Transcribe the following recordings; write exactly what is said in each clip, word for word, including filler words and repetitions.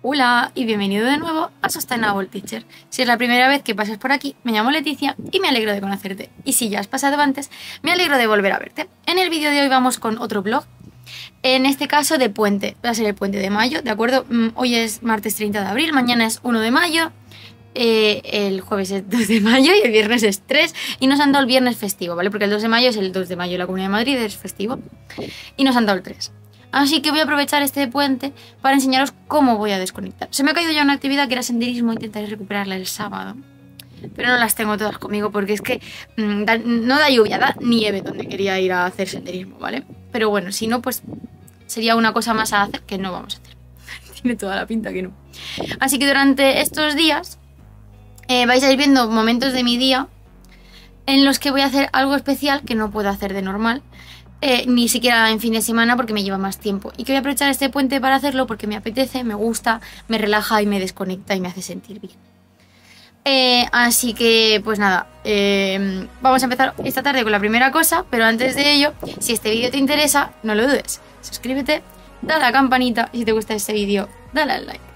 Hola y bienvenido de nuevo a Sustainable Teacher. Si es la primera vez que pasas por aquí, me llamo Leticia y me alegro de conocerte. Y si ya has pasado antes, me alegro de volver a verte. En el vídeo de hoy vamos con otro vlog, en este caso de puente. Va a ser el puente de mayo, ¿de acuerdo? Hoy es martes treinta de abril, mañana es uno de mayo, eh, el jueves es dos de mayo y el viernes es tres. Y nos han dado el viernes festivo, ¿vale? Porque el dos de mayo es el dos de mayo en la Comunidad de Madrid, es festivo. Y nos han dado el tres. Así que voy a aprovechar este puente para enseñaros cómo voy a desconectar. Se me ha caído ya una actividad que era senderismo, intentaré recuperarla el sábado. Pero no las tengo todas conmigo porque es que mmm, da, no da lluvia, da nieve donde quería ir a hacer senderismo, ¿vale? Pero bueno, si no, pues sería una cosa más a hacer que no vamos a hacer. Tiene toda la pinta que no. Así que durante estos días eh, vais a ir viendo momentos de mi día en los que voy a hacer algo especial que no puedo hacer de normal. Eh, ni siquiera en fin de semana porque me lleva más tiempo. Y que voy a aprovechar este puente para hacerlo porque me apetece, me gusta, me relaja y me desconecta y me hace sentir bien. Eh, así que, pues nada, eh, vamos a empezar esta tarde con la primera cosa, pero antes de ello, si este vídeo te interesa, no lo dudes. Suscríbete, dale a la campanita y si te gusta este vídeo, dale al like.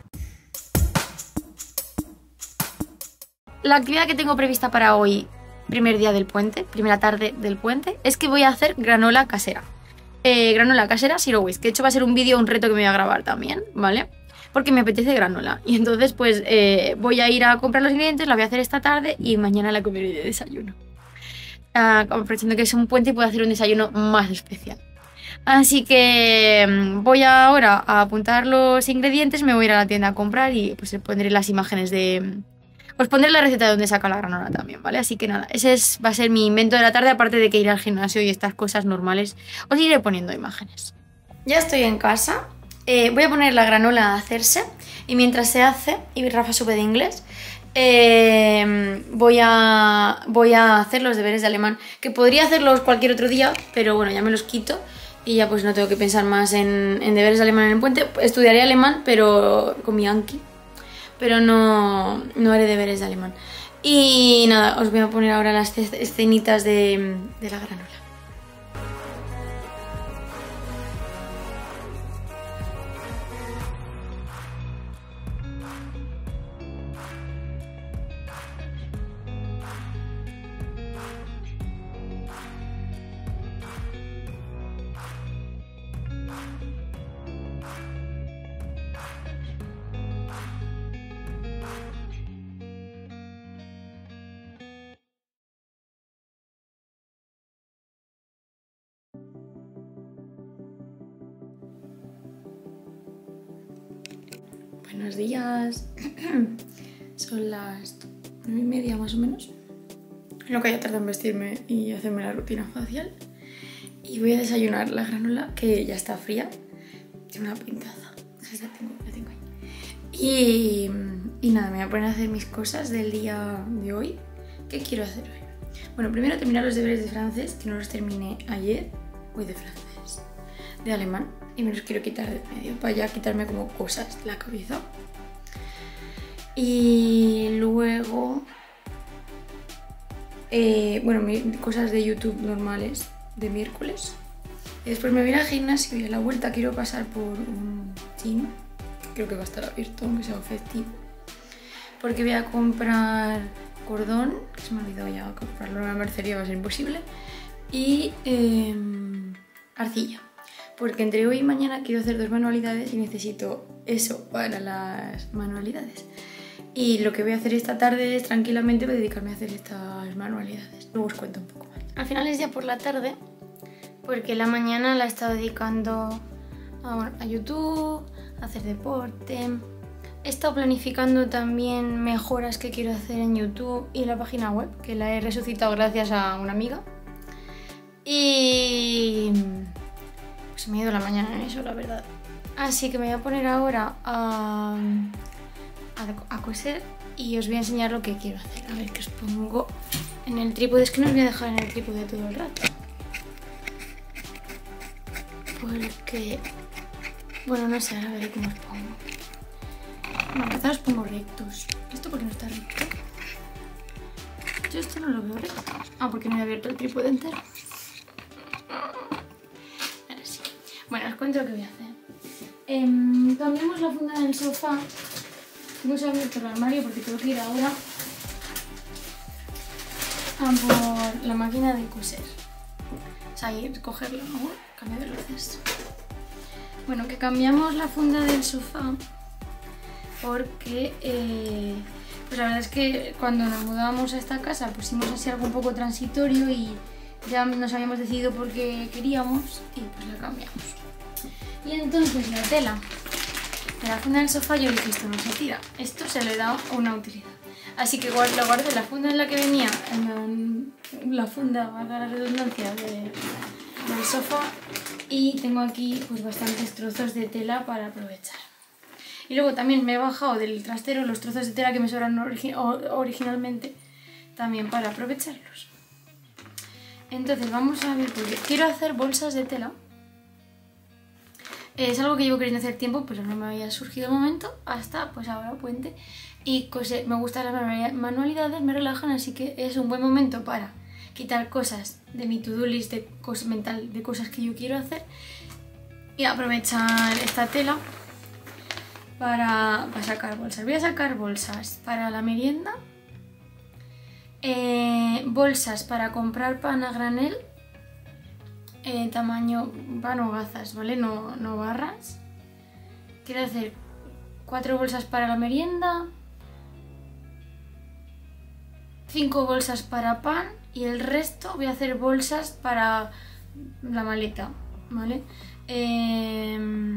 La actividad que tengo prevista para hoy, primer día del puente, primera tarde del puente, es que voy a hacer granola casera. Eh, granola casera zero waste, que de hecho va a ser un vídeo, un reto que me voy a grabar también, ¿vale? Porque me apetece granola. Y entonces pues eh, voy a ir a comprar los ingredientes, la voy a hacer esta tarde y mañana la comeré de desayuno. Uh, aprovechando que es un puente y puedo hacer un desayuno más especial. Así que voy ahora a apuntar los ingredientes, me voy a ir a la tienda a comprar y pues pondré las imágenes de... Os pondré la receta de donde saca la granola también, ¿vale? Así que nada, ese es, va a ser mi invento de la tarde, aparte de que ir al gimnasio y estas cosas normales, os iré poniendo imágenes. Ya estoy en casa, eh, voy a poner la granola a hacerse y mientras se hace, y Rafa sube de inglés, eh, voy, a, voy a hacer los deberes de alemán, que podría hacerlos cualquier otro día, pero bueno, ya me los quito y ya pues no tengo que pensar más en, en deberes de alemán en el puente. Estudiaré alemán, pero con mi Anki. Pero no, no haré deberes de alemán. Y nada, os voy a poner ahora las escenitas de, de la granola. Buenos días. Son las nueve y media más o menos. Lo que haya tardado en vestirme y hacerme la rutina facial. Y voy a desayunar la granola, que ya está fría. Tiene una pintaza. Ya tengo, ya tengo ahí. Y, y nada, me voy a poner a hacer mis cosas del día de hoy. ¿Qué quiero hacer hoy? Bueno, primero terminar los deberes de francés, que no los terminé ayer. Voy de francés. De alemán. Y me los quiero quitar de medio para ya quitarme como cosas de la cabeza. Y luego, eh, bueno, cosas de YouTube normales de miércoles. Y después me voy a ir al gimnasio y a la vuelta quiero pasar por un gym. Creo que va a estar abierto, aunque sea festivo. Porque voy a comprar cordón, que se me ha olvidado ya comprarlo en la mercería, va a ser imposible. Y eh, arcilla. Porque entre hoy y mañana quiero hacer dos manualidades y necesito eso para las manualidades. Y lo que voy a hacer esta tarde es tranquilamente voy a dedicarme a hacer estas manualidades. Luego os cuento un poco más. Al final es ya por la tarde, porque la mañana la he estado dedicando a, bueno, a YouTube, a hacer deporte. He estado planificando también mejoras que quiero hacer en YouTube y en la página web, que la he resucitado gracias a una amiga. Y... se me ha ido la mañana en eso, la verdad. Así que me voy a poner ahora a, a, a coser y os voy a enseñar lo que quiero hacer. A ver, que os pongo en el trípode. Es que no os voy a dejar en el trípode todo el rato. Porque... bueno, no sé, ahora veré cómo os pongo. Bueno, quizás os pongo rectos. ¿Esto por qué no está recto? Yo esto no lo veo recto. Ah, porque no he abierto el trípode entero. Bueno, os cuento lo que voy a hacer. Eh, cambiamos la funda del sofá. Hemos abierto el armario porque tengo que ir ahora a por la máquina de coser. O sea, ir a cogerla, ¿no? Cambio de luces. Bueno, que cambiamos la funda del sofá porque eh, pues la verdad es que cuando nos mudábamos a esta casa pusimos así algo un poco transitorio y ya nos habíamos decidido por qué queríamos y pues la cambiamos. Y entonces la tela de la funda del sofá yo dije, esto no se tira, esto se le da una utilidad. Así que lo guardé en la funda en la que venía, en la funda, valga la redundancia, de, del sofá, y tengo aquí pues bastantes trozos de tela para aprovechar. Y luego también me he bajado del trastero los trozos de tela que me sobran origi originalmente, también para aprovecharlos. Entonces vamos a ver, porque quiero hacer bolsas de tela. Es algo que llevo queriendo hacer tiempo, pero no me había surgido el momento, hasta pues ahora puente. Y coser, me gustan las manualidades, me relajan, así que es un buen momento para quitar cosas de mi to-do list de cosas mental, de cosas que yo quiero hacer, y aprovechar esta tela para, para sacar bolsas. Voy a sacar bolsas para la merienda, eh, bolsas para comprar pan a granel, eh, tamaño pan o gazas, ¿vale? No, no barras. Quiero hacer cuatro bolsas para la merienda, cinco bolsas para pan y el resto voy a hacer bolsas para la maleta, ¿vale? Eh,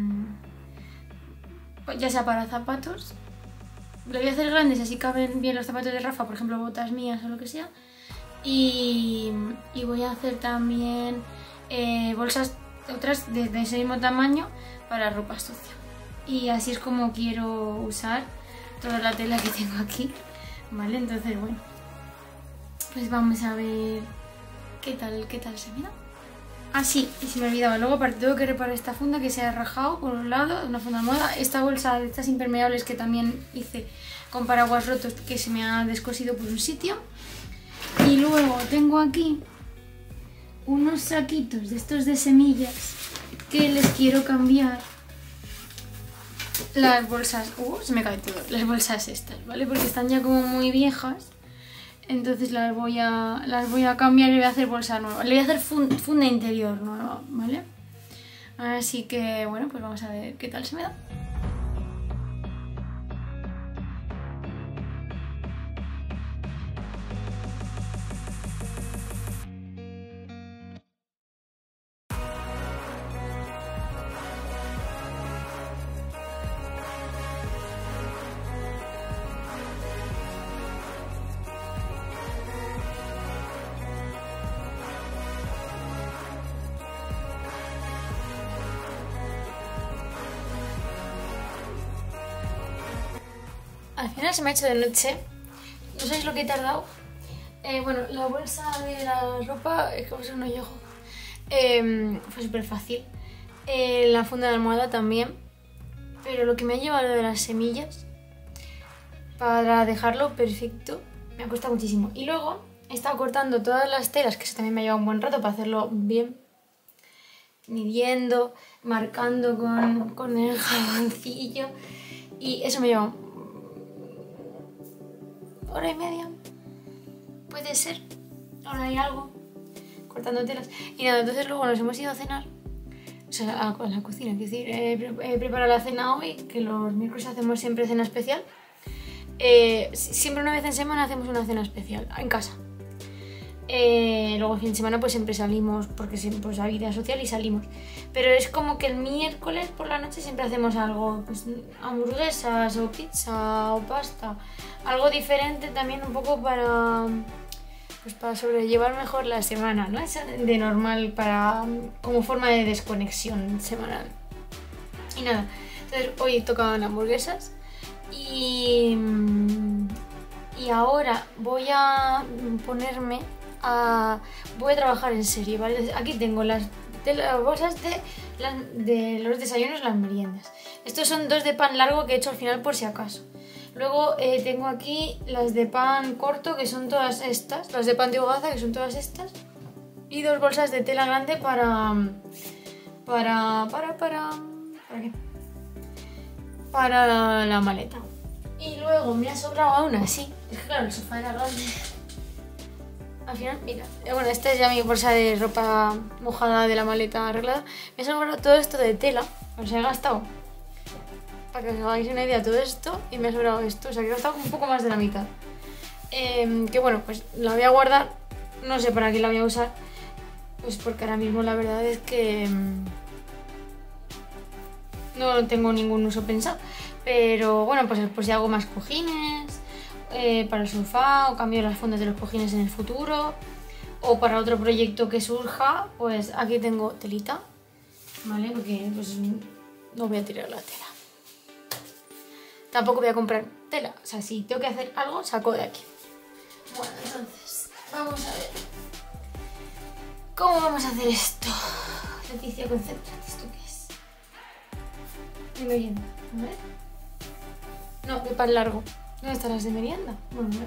ya sea para zapatos, lo voy a hacer grandes así caben bien los zapatos de Rafa, por ejemplo botas mías o lo que sea, y, y voy a hacer también eh, bolsas otras de, de ese mismo tamaño para ropa sucia. Y así es como quiero usar toda la tela que tengo aquí, ¿vale? Entonces, bueno, pues vamos a ver qué tal, qué tal se mira. Ah, sí, y se me olvidaba, luego aparte tengo que reparar esta funda que se ha rajado por un lado, una funda nueva, esta bolsa de estas impermeables que también hice con paraguas rotos que se me ha descosido por un sitio. Y luego tengo aquí unos saquitos de estos de semillas que les quiero cambiar las bolsas, uh, se me cae todo, las bolsas estas, ¿vale? Porque están ya como muy viejas, entonces las voy a, las voy a cambiar y voy a hacer bolsa nueva, le voy a hacer funda, funda interior nueva, ¿vale? Así que, bueno, pues vamos a ver qué tal se me da. Al final se me ha hecho de noche, no sabéis lo que he tardado. Eh, bueno, la bolsa de la ropa, es como si no llego, eh, fue súper fácil. Eh, la funda de almohada también, pero lo que me ha llevado de las semillas, para dejarlo perfecto, me ha costado muchísimo. Y luego he estado cortando todas las telas, que eso también me ha llevado un buen rato para hacerlo bien, midiendo, marcando con, con el jaboncillo, y eso me lleva hora y media, puede ser, hora y algo, cortando telas. Y nada, entonces luego nos hemos ido a cenar, o sea, a, a la cocina, es decir, he, he preparado la cena hoy, que los miércoles hacemos siempre cena especial. Eh, siempre una vez en semana hacemos una cena especial, en casa. Eh, luego fin de semana pues siempre salimos, porque siempre pues, hay vida social y salimos. Pero es como que el miércoles por la noche siempre hacemos algo, pues hamburguesas o pizza o pasta. Algo diferente también un poco para, pues, para sobrellevar mejor la semana, ¿no? Es de normal para, como forma de desconexión semanal. Y nada, entonces hoy tocaban hamburguesas y, y ahora voy a ponerme a... voy a trabajar en serio, ¿vale? Aquí tengo las, de las bolsas de, las, de los desayunos y las meriendas. Estos son dos de pan largo que he hecho al final por si acaso. Luego eh, tengo aquí las de pan corto, que son todas estas, las de pan de hogaza, que son todas estas, y dos bolsas de tela grande para... para... para... para... ¿para qué? para la maleta. Y luego me ha sobrado aún así. Es que claro, el sofá era grande. Al final, mira, bueno, esta es ya mi bolsa de ropa mojada de la maleta arreglada. Me ha sobrado todo esto de tela, o sea, he gastado, para que os hagáis una idea, todo esto y me ha sobrado esto, o sea, que he gastado un poco más de la mitad. Eh, que bueno, pues la voy a guardar, no sé para qué la voy a usar, pues porque ahora mismo la verdad es que mmm, no tengo ningún uso pensado. Pero bueno, pues, pues si hago más cojines eh, para el sofá o cambio las fundas de los cojines en el futuro o para otro proyecto que surja, pues aquí tengo telita, ¿vale? Porque pues no voy a tirar la tela. Tampoco voy a comprar tela, o sea, si tengo que hacer algo, saco de aquí. Bueno, entonces, vamos a ver. ¿Cómo vamos a hacer esto? Leticia, concéntrate, ¿esto qué es? De merienda, ¿vale? No, de pan largo. ¿Dónde están las de merienda? Bueno, no,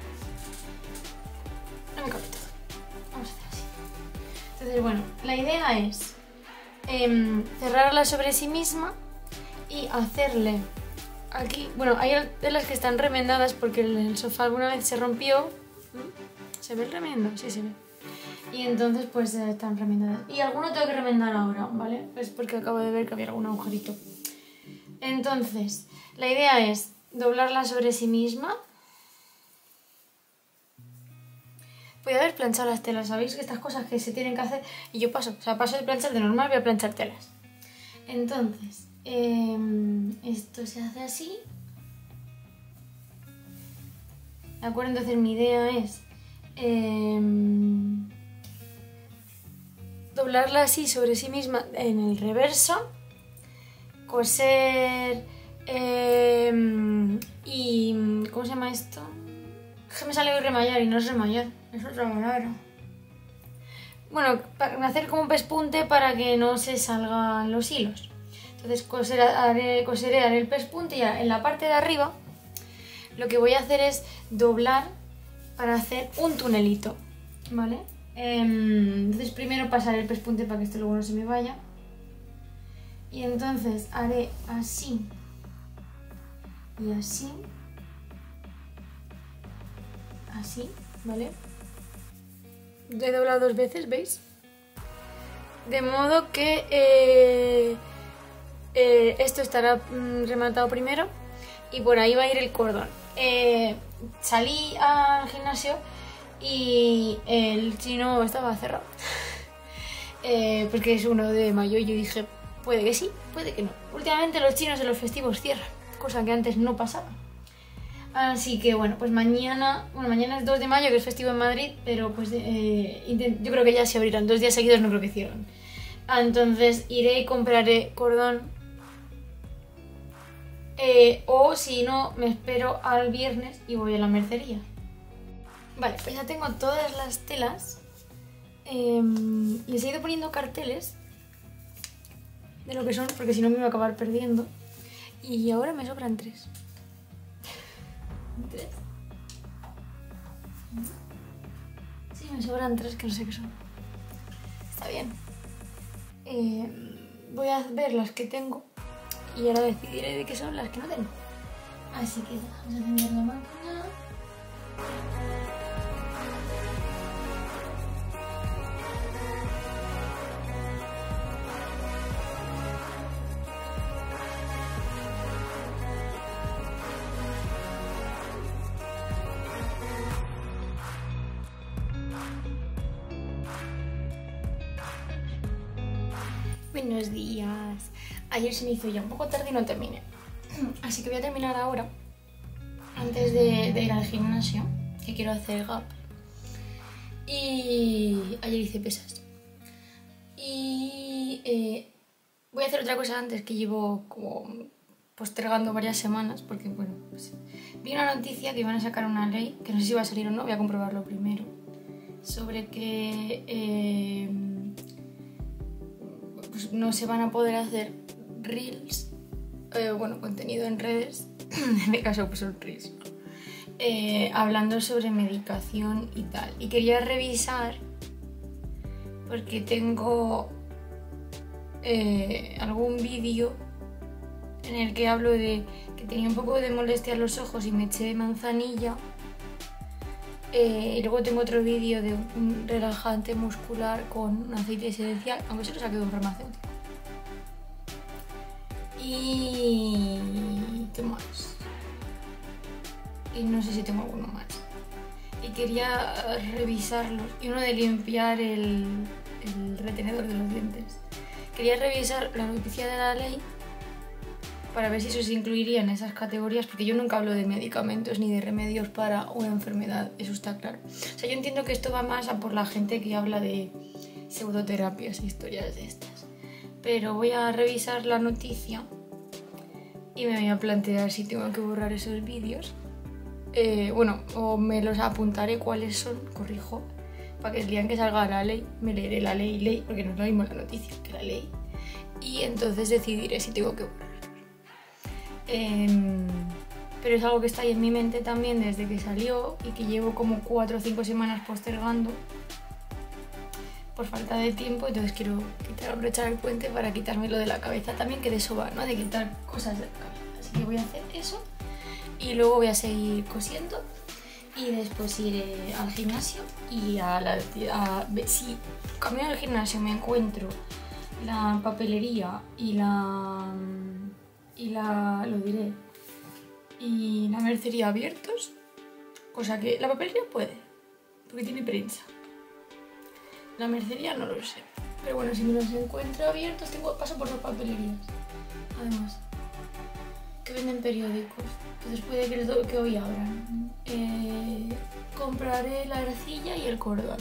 no me cabe todo. Vamos a hacer así. Entonces, bueno, la idea es eh, cerrarla sobre sí misma y hacerle aquí... Bueno, hay de las que están remendadas porque el sofá alguna vez se rompió. ¿Se ve el remiendo? Sí, se ve. Y entonces pues eh, están remendadas. Y alguno tengo que remendar ahora, ¿vale? Es porque acabo de ver que había algún agujerito. Entonces, la idea es doblarla sobre sí misma. Voy a haber planchado las telas, ¿sabéis? Que estas cosas que se tienen que hacer y yo paso, o sea, paso de planchar de normal, voy a planchar telas. Entonces, eh, esto se hace así. ¿De acuerdo? Entonces mi idea es eh, doblarla así sobre sí misma en el reverso, coser eh, y... ¿cómo se llama esto? Es que me sale remallar y no es remallar, es otra palabra. Bueno, para hacer como un pespunte para que no se salgan los hilos. Entonces coser, haré, coseré, haré el pespunte y en la parte de arriba lo que voy a hacer es doblar para hacer un tunelito, ¿vale? Entonces primero pasaré el pespunte para que esto luego no se me vaya. Y entonces haré así y así, así, ¿vale? Lo he doblado dos veces, ¿veis? De modo que eh, eh, esto estará mm, rematado primero y por ahí va a ir el cordón. Eh, salí al gimnasio y el chino estaba cerrado. eh, porque es uno de mayo y yo dije, puede que sí, puede que no. Últimamente los chinos en los festivos cierran, cosa que antes no pasaba. Así que bueno, pues mañana, bueno, mañana es dos de mayo, que es festivo en Madrid, pero pues eh, yo creo que ya se abrirán, dos días seguidos no creo que cierren. Entonces iré y compraré cordón. Eh, o si no, me espero al viernes y voy a la mercería. Vale, pues ya tengo todas las telas. Eh, les he ido poniendo carteles de lo que son, porque si no me voy a acabar perdiendo. Y ahora me sobran tres. ¿Tres? Sí, me sobran tres que no sé qué son. Está bien. Eh, voy a ver las que tengo y ahora decidiré de qué son las que no tengo. Así que vamos a encender la máquina. Buenos días. Ayer se me hizo ya un poco tarde y no terminé. Así que voy a terminar ahora, antes de, de ir al gimnasio, que quiero hacer gap. Y ayer hice pesas. Y eh, voy a hacer otra cosa antes, que llevo como postergando varias semanas, porque bueno, pues, vi una noticia que iban a sacar una ley, que no sé si va a salir o no, voy a comprobarlo primero, sobre que eh, pues no se van a poder hacer reels, eh, bueno, contenido en redes, en este caso pues son reels, eh, hablando sobre medicación y tal. Y quería revisar porque tengo eh, algún vídeo en el que hablo de que tenía un poco de molestia en los ojos y me eché manzanilla. Eh, y luego tengo otro vídeo de un relajante muscular con un aceite esencial, aunque se lo saqué de un farmacéutico. Y... ¿qué más? Y no sé si tengo alguno más. Y quería revisarlos. Y uno de limpiar el, el retenedor de los dientes. Quería revisar la noticia de la ley para ver si eso se incluiría en esas categorías, porque yo nunca hablo de medicamentos ni de remedios para una enfermedad, eso está claro. O sea, yo entiendo que esto va más a por la gente que habla de pseudoterapias e historias de estas. Pero voy a revisar la noticia y me voy a plantear si tengo que borrar esos vídeos. Eh, bueno, o me los apuntaré cuáles son, corrijo, para que el día en que salga la ley me leeré la ley ley, porque no es lo mismo la noticia que la ley, y entonces decidiré si tengo que borrar. Eh, pero es algo que está ahí en mi mente también desde que salió y que llevo como cuatro o cinco semanas postergando por falta de tiempo, entonces quiero quitar, aprovechar el puente para quitármelo de la cabeza también, que de eso va, ¿no? De quitar cosas de la cabeza. Así que voy a hacer eso y luego voy a seguir cosiendo y después iré al gimnasio y a la... A, si camino al gimnasio me encuentro la papelería y la... y la... lo diré, y la mercería abiertos, cosa que la papelería puede, porque tiene prensa. La mercería no lo sé, pero bueno, si me los encuentro abiertos, tengo paso por las papelerías, además, que venden periódicos, entonces puede que, les que hoy abran. Eh, compraré la arcilla y el cordón.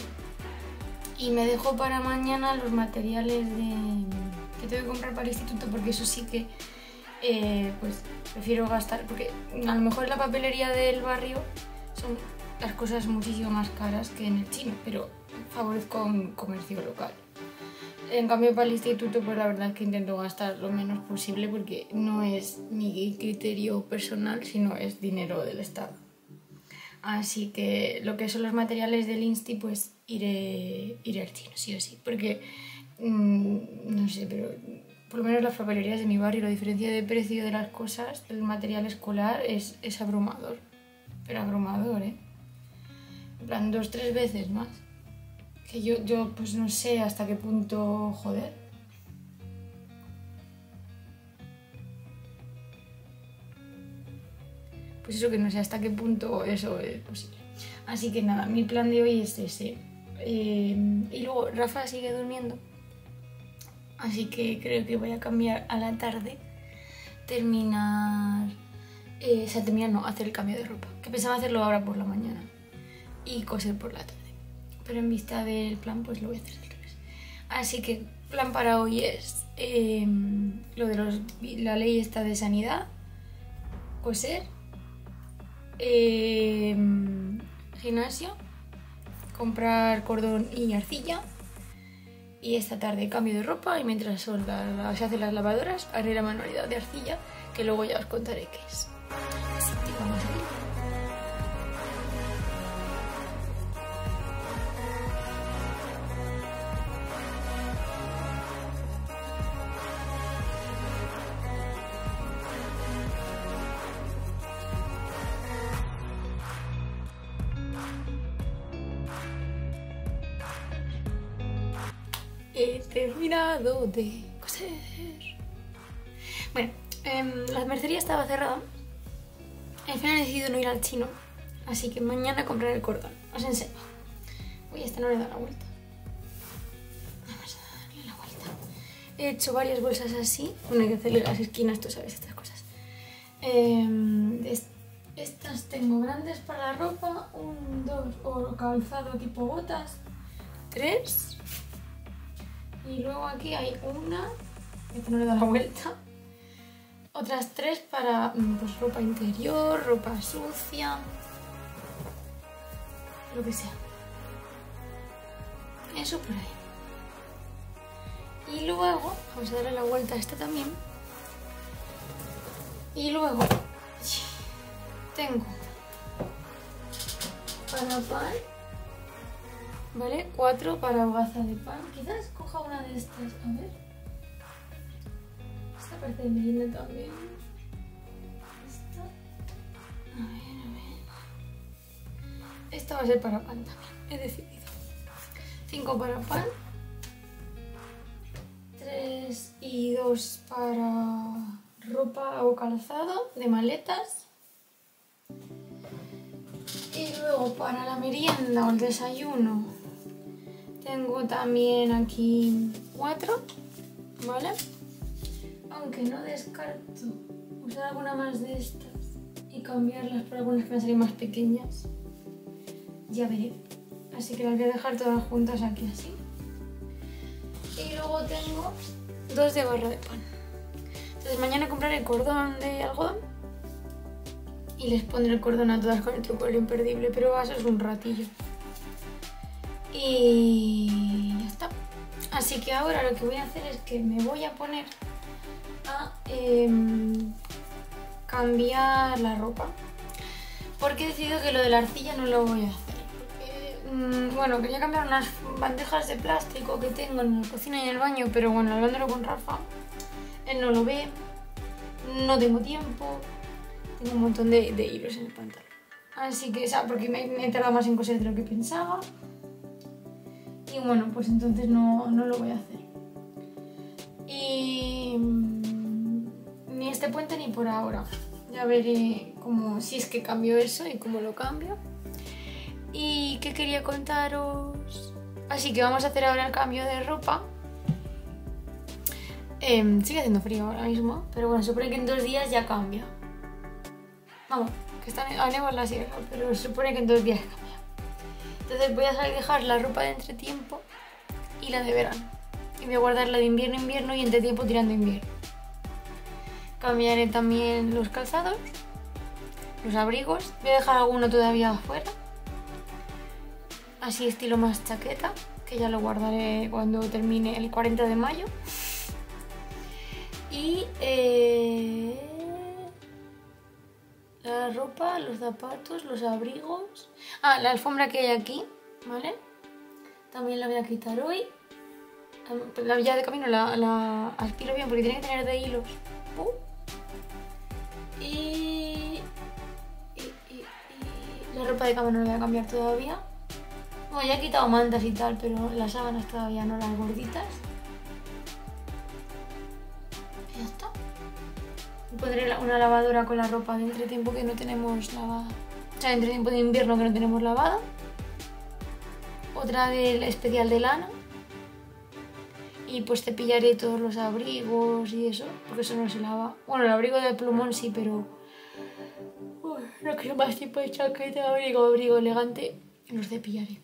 Y me dejo para mañana los materiales de, que tengo que comprar para el instituto, porque eso sí que eh, pues prefiero gastar, porque a lo mejor en la papelería del barrio son las cosas muchísimo más caras que en el chino, pero favorezco un comercio local. En cambio para el instituto pues la verdad es que intento gastar lo menos posible, porque no es mi criterio personal, sino es dinero del Estado. Así que lo que son los materiales del Insti, pues iré, iré al chino, sí o sí, porque mmm, no sé, pero por lo menos las papelerías de mi barrio, la diferencia de precio de las cosas, del material escolar, es, es abrumador, pero abrumador, ¿eh? En plan, dos, tres veces más. Que yo, yo pues no sé hasta qué punto, joder. Pues eso, que no sé hasta qué punto eso es posible. Así que nada, mi plan de hoy es ese. Eh, y luego Rafa sigue durmiendo, así que creo que voy a cambiar a la tarde, terminar, eh, o sea, terminar no, hacer el cambio de ropa, que pensaba hacerlo ahora por la mañana y coser por la tarde, pero en vista del plan pues lo voy a hacer al revés. Así que plan para hoy es eh, lo de los, la ley esta de sanidad, coser, eh, gimnasio, comprar cordón y arcilla, y esta tarde cambio de ropa, y mientras son la, la, se hacen las lavadoras haré la manualidad de arcilla, que luego ya os contaré qué es. Así que vamos a ir. He terminado de coser. Bueno, eh, la mercería estaba cerrada. Al final he decidido no ir al chino, así que mañana compraré el cordón. Os enseño. Uy, este no le da la vuelta. Vamos a darle la vuelta. He hecho varias bolsas así. Bueno, hay que hacerle las esquinas, tú sabes, estas cosas. Eh, est estas tengo grandes para la ropa. Un, dos, o calzado tipo botas. Tres. Y luego aquí hay una, esta no le da la vuelta, otras tres para pues, ropa interior, ropa sucia, lo que sea. Eso por ahí. Y luego, vamos a darle la vuelta a esta también. Y luego tengo para pan, ¿vale? Cuatro para hogaza de pan. Quizás coja una de estas. A ver. Esta parte de merienda también. esta va a ser para pan también, he decidido. cinco para pan. tres y dos para ropa o calzado de maletas. Y luego para la merienda o el desayuno tengo también aquí cuatro, ¿vale? Aunque no descarto usar alguna más de estas y cambiarlas por algunas que van a salir más pequeñas. Ya veré. Así que las voy a dejar todas juntas aquí así. Y luego tengo dos de barra de pan. Entonces mañana compraré cordón de algodón y les pondré el cordón a todas con el truco del imperdible, pero eso es un ratillo. Y ya está. Así que ahora lo que voy a hacer es que me voy a poner a eh, cambiar la ropa. Porque he decidido que lo de la arcilla no lo voy a hacer. Porque, mmm, bueno, quería cambiar unas bandejas de plástico que tengo en la cocina y en el baño, pero bueno, hablándolo con Rafa, él no lo ve, no tengo tiempo, tengo un montón de, de hilos en el pantalón. Así que, o sea, porque me, me he tardado más en coser de lo que pensaba. Y bueno, pues entonces no, no lo voy a hacer. Y mmm, ni este puente ni por ahora. Ya veré cómo, si es que cambio eso y cómo lo cambio. ¿Y qué quería contaros? Así que vamos a hacer ahora el cambio de ropa. Eh, sigue haciendo frío ahora mismo, pero bueno, se supone que en dos días ya cambia. Vamos, que está a nevar la sierra, pero se supone que en dos días cambia. Entonces voy a dejar la ropa de entretiempo y la de verano. Y voy a guardar la de invierno-invierno y entretiempo tirando invierno. Cambiaré también los calzados, los abrigos. Voy a dejar alguno todavía afuera. Así estilo más chaqueta, que ya lo guardaré cuando termine el cuarenta de mayo. Y eh, la ropa, los zapatos, los abrigos. Ah, la alfombra que hay aquí, ¿vale? También la voy a quitar hoy. La ya de camino la, la aspiro bien porque tiene que tener de hilos. Uh. Y, y, y, y la ropa de cama no la voy a cambiar todavía. Bueno, ya he quitado mantas y tal, pero las sábanas todavía no, las gorditas. Y ya está. Pondré una lavadora con la ropa de entretiempo que no tenemos lavada. O sea, de entretiempo de invierno que no tenemos lavada. Otra del especial de lana. Y pues cepillaré todos los abrigos y eso, porque eso no se lava. Bueno, el abrigo de plumón sí, pero uy, no quiero más tipo de chaqueta, abrigo, abrigo elegante. Los cepillaré.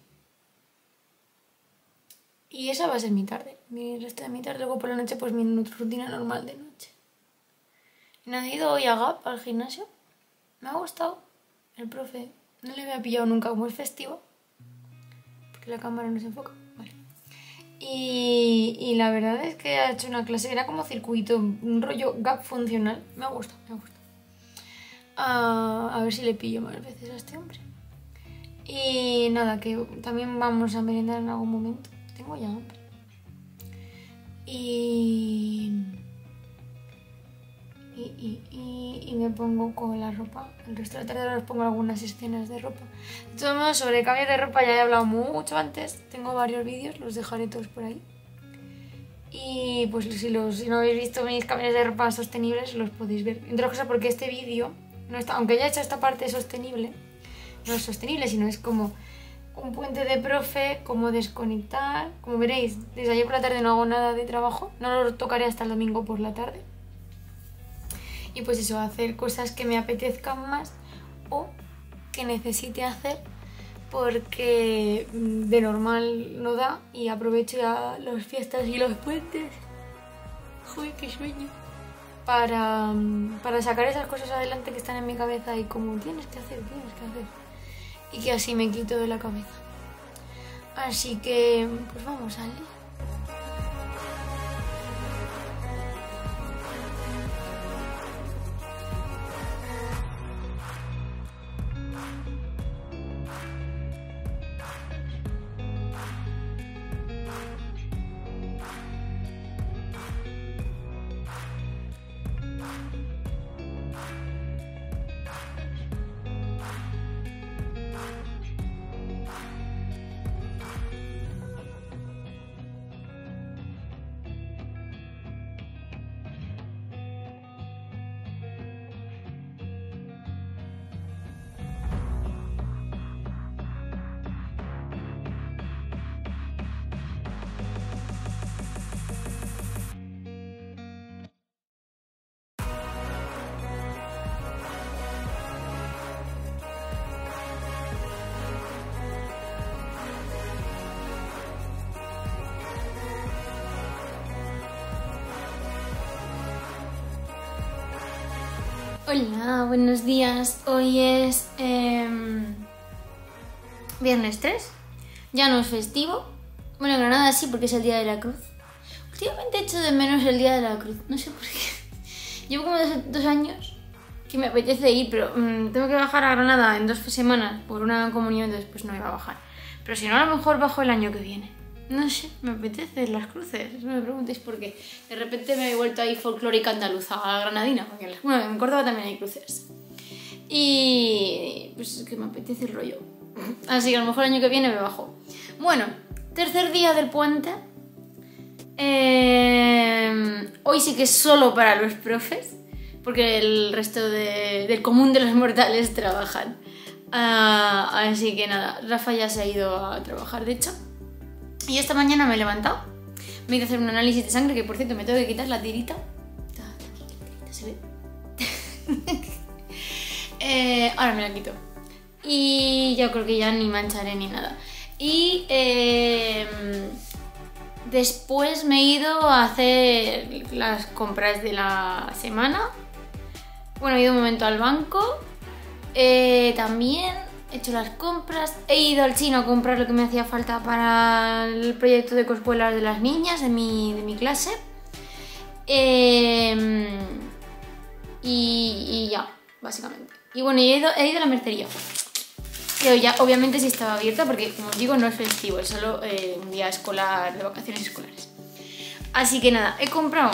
Y esa va a ser mi tarde, mi resto de mi tarde. Luego por la noche pues mi rutina normal de noche. Y nada, he ido hoy a Gap, al gimnasio. Me ha gustado. El profe no le había pillado nunca como es festivo. Porque la cámara no se enfoca. Vale. Y, y la verdad es que ha hecho una clase, era como circuito, un rollo Gap funcional. Me ha gustado, me ha gustado. A, a ver si le pillo más veces a este hombre. Y nada, que también vamos a merendar en algún momento. Tengo ya hambre. Y, y, y, y, y me pongo con la ropa. El resto de la tarde os pongo algunas escenas de ropa. De todos modos, sobre el cambio de ropa ya he hablado mucho antes. Tengo varios vídeos, los dejaré todos por ahí. Y pues si, los, si no habéis visto mis cambios de ropa sostenibles, los podéis ver. Entre otras cosas porque este vídeo, no está, aunque haya hecho esta parte sostenible, no es sostenible, sino es como un puente de profe, cómo desconectar. Como veréis, desde ayer por la tarde no hago nada de trabajo, no lo tocaré hasta el domingo por la tarde. Y pues eso, hacer cosas que me apetezcan más o que necesite hacer porque de normal no da y aprovecho ya las fiestas y los puentes. Joder, qué sueño. Para, para sacar esas cosas adelante que están en mi cabeza y como tienes que hacer, tienes que hacer. Y que así me quito de la cabeza. Así que, pues vamos al lío. Hola, buenos días. Hoy es eh, viernes tres. Ya no es festivo. Bueno, en Granada sí, porque es el Día de la Cruz. Últimamente echo de menos el Día de la Cruz. No sé por qué. Llevo como dos, dos años que me apetece ir, pero mmm, tengo que bajar a Granada en dos semanas por una comunión, entonces pues no iba a bajar. Pero si no, a lo mejor bajo el año que viene. No sé, me apetece las cruces. No me preguntéis por qué. De repente me he vuelto ahí folclórica andaluza, a la granadina. Porque, bueno, en Córdoba también hay cruces. Y pues es que me apetece el rollo. Así que a lo mejor el año que viene me bajo. Bueno, tercer día del puente. Eh, hoy sí que es solo para los profes, porque el resto de, del común de los mortales trabajan. Uh, así que nada, Rafa ya se ha ido a trabajar, de hecho. Y esta mañana me he levantado, me he ido a hacer un análisis de sangre, que por cierto me tengo que quitar la tirita. ¿Se ve? eh, ahora me la quito. Y yo creo que ya ni mancharé ni nada. Y eh, después me he ido a hacer las compras de la semana. Bueno, he ido un momento al banco. Eh, también he hecho las compras. He ido al chino a comprar lo que me hacía falta para el proyecto de cospuelas de las niñas de mi, de mi clase. Eh, y, y ya, básicamente. Y bueno, he ido, he ido a la mercería. Pero ya, obviamente sí estaba abierta porque, como os digo, no es festivo, es solo eh, un día escolar, de vacaciones escolares. Así que nada, he comprado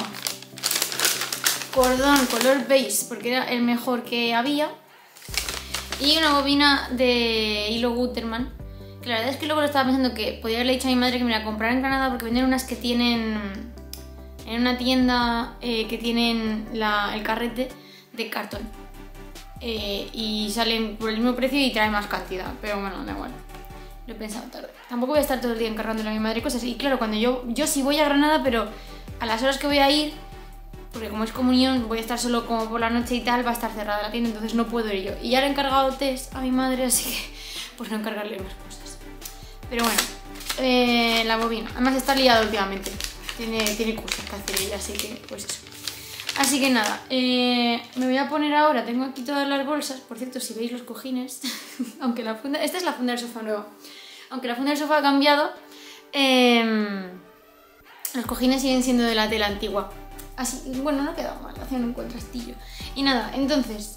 cordón color beige porque era el mejor que había. Y una bobina de hilo Gutermann, que la verdad es que luego lo estaba pensando que podía haberle dicho a mi madre que me la comprara en Granada porque venden unas que tienen en una tienda eh, que tienen la, el carrete de cartón eh, y salen por el mismo precio y traen más cantidad, pero bueno, da igual, lo he pensado tarde. Tampoco voy a estar todo el día encargándole a mi madre cosas y claro, cuando yo, yo sí voy a Granada, pero a las horas que voy a ir, porque como es comunión, voy a estar solo como por la noche y tal, va a estar cerrada la tienda, entonces no puedo ir yo. Y ya le he encargado test a mi madre, así que pues no encargarle más cosas. Pero bueno, eh, la bobina. Además está liada últimamente, tiene, tiene cosas que hacer ella, así que pues eso. Así que nada, eh, me voy a poner ahora, tengo aquí todas las bolsas. Por cierto, si veis los cojines, aunque la funda, esta es la funda del sofá nueva. Aunque la funda del sofá ha cambiado, eh, los cojines siguen siendo de la tela antigua. Así, bueno, no ha quedado mal, hacen un contrastillo. Y nada, entonces,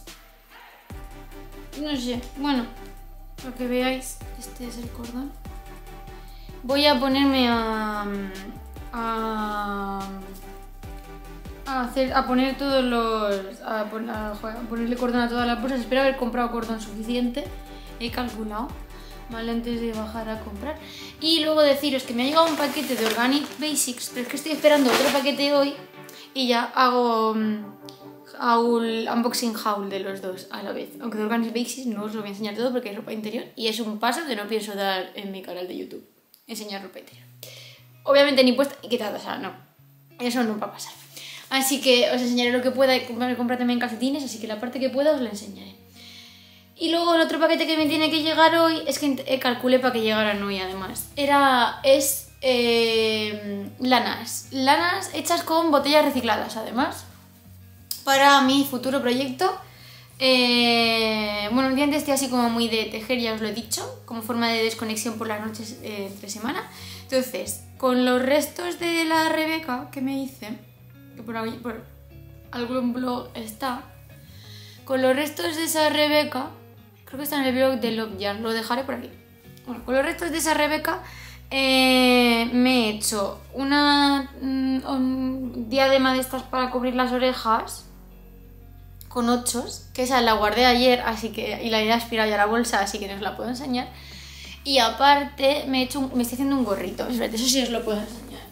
no sé, bueno, para que veáis, este es el cordón. Voy a ponerme a, a, a, hacer, a poner todos los, a, pon, a, a ponerle cordón a todas las bolsas. Espero haber comprado cordón suficiente, he calculado, ¿vale? Antes de bajar a comprar. Y luego deciros que me ha llegado un paquete de Organic Basics, pero es que estoy esperando otro paquete hoy. Y ya hago, hago el unboxing haul de los dos a la vez. Aunque de Organic Basics no os lo voy a enseñar todo porque es ropa interior. Y es un paso que no pienso dar en mi canal de YouTube. Enseñar ropa interior. Obviamente ni puesta ni quitada, o sea, no. Eso no va a pasar. Así que os enseñaré lo que pueda. Me compré también calcetines, así que la parte que pueda os la enseñaré. Y luego el otro paquete que me tiene que llegar hoy, es que calculé para que llegaran hoy además. Era, es... Eh, lanas, lanas hechas con botellas recicladas además para mi futuro proyecto. Eh, bueno, últimamente estoy así como muy de tejer, ya os lo he dicho, como forma de desconexión por las noches eh, entre semana. Entonces, con los restos de la Rebeca que me hice, que por, ahí, por algún blog está, con los restos de esa Rebeca, creo que está en el blog de Love Yarn, lo dejaré por aquí. Bueno, con los restos de esa Rebeca Eh, me he hecho una un, un diadema de estas para cubrir las orejas con ochos, que esa la guardé ayer, así que y la he aspirado ya a la bolsa, así que no os la puedo enseñar. Y aparte me, he hecho un, me estoy haciendo un gorrito, eso sí os lo puedo enseñar.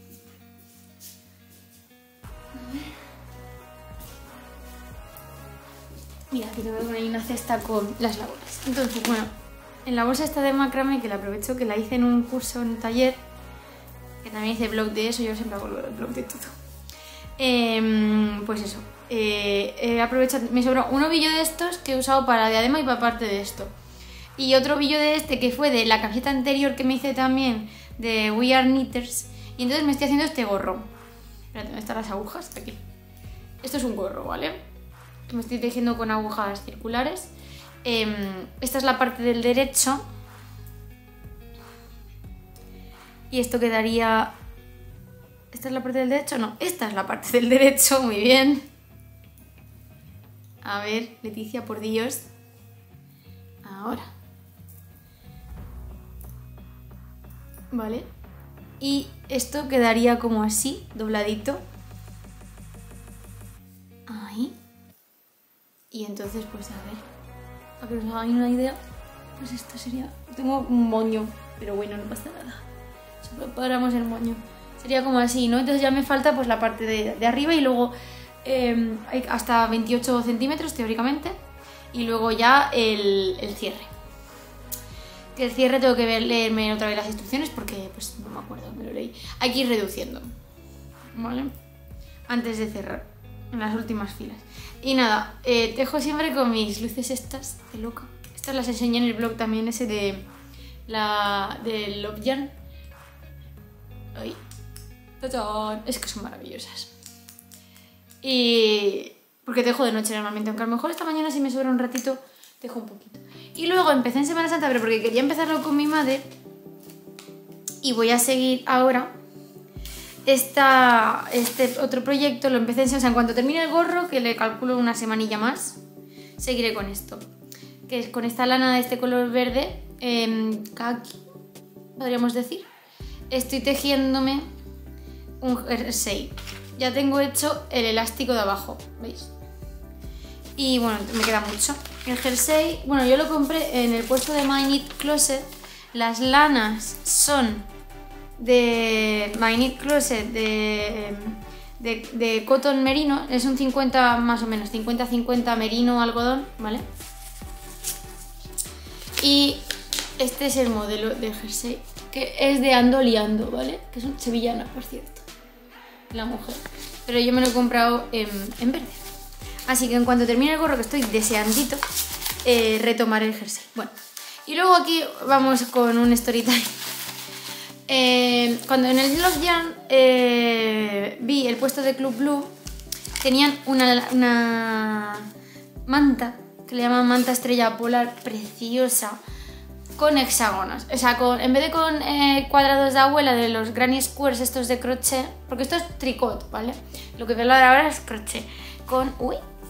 Mira, aquí tengo una cesta con las labores. Entonces, bueno, en la bolsa esta de macramé, que la aprovecho, que la hice en un curso, en un taller, que también hice blog de eso, yo siempre hago el blog de todo. Eh, pues eso, eh, he aprovechado, me sobró un ovillo de estos que he usado para diadema y para parte de esto. Y otro ovillo de este que fue de la camiseta anterior que me hice también, de We Are Knitters. Y entonces me estoy haciendo este gorro. Espérate, ¿dónde están las agujas? Aquí. Esto es un gorro, ¿vale? que me estoy tejiendo con agujas circulares. Eh, esta es la parte del derecho. Y esto quedaría... ¿Esta es la parte del derecho? No, esta es la parte del derecho, muy bien. A ver, Leticia, por Dios. Ahora. Vale. Y esto quedaría como así, dobladito. Ahí. Y entonces, pues a ver, para que os hagáis una idea, pues esto sería... Tengo un moño, pero bueno, no pasa nada. Solo paramos el moño. Sería como así, ¿no? Entonces ya me falta pues la parte de, de arriba y luego eh, hasta veintiocho centímetros teóricamente. Y luego ya el, el cierre. Que el cierre tengo que ver, leerme otra vez las instrucciones porque pues no me acuerdo, me lo leí. Hay que ir reduciendo, ¿vale? Antes de cerrar, en las últimas filas. Y nada, eh, tejo siempre con mis luces estas de loca. Estas las enseñé en el blog también, ese de la de Love Yarn. Ay, ¡tachán! Es que son maravillosas. Y porque tejo de noche normalmente, aunque a lo mejor esta mañana si me sobra un ratito tejo un poquito. Y luego empecé en Semana Santa, pero porque quería empezarlo con mi madre. Y voy a seguir ahora esta, este otro proyecto, lo empecé en... O sea, en cuanto termine el gorro, que le calculo una semanilla más, seguiré con esto. Que es con esta lana de este color verde, eh, kaki, podríamos decir. Estoy tejiéndome un jersey. Ya tengo hecho el elástico de abajo, ¿veis? Y bueno, me queda mucho. El jersey, bueno, yo lo compré en el puesto de My Knit Closet. Las lanas son de My Knit Closet de, de, de cotton merino. Es un cincuenta más o menos, cincuenta cincuenta merino algodón, ¿vale? Y este es el modelo de jersey, que es de Ando Liando, ¿vale? Que es un sevillana, por cierto, la mujer. Pero yo me lo he comprado en, en verde. Así que en cuanto termine el gorro, que estoy deseandito, eh, retomaré el jersey. Bueno, y luego aquí vamos con un story time. Eh, cuando en el Love Yarn eh, vi el puesto de Club Blue, tenían una, una manta que le llaman manta estrella polar, preciosa, con hexágonos. O sea, con, en vez de con eh, cuadrados de abuela de los granny squares estos de crochet, porque esto es tricot, ¿vale? Lo que veo ahora es crochet. Con... uy...